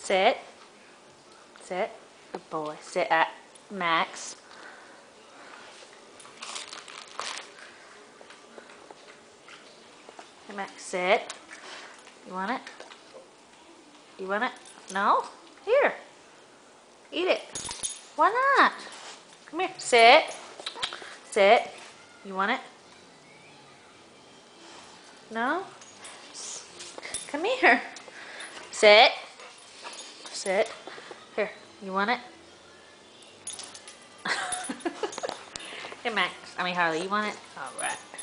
Sit. Sit. Good boy. Sit at Max. Hey, Max, sit. You want it? You want it? No? Here. Eat it. Why not? Come here. Sit. Sit. You want it? No? Come here. Sit. Sit. Here. You want it? Hey, Max. Harley, you want it? All right.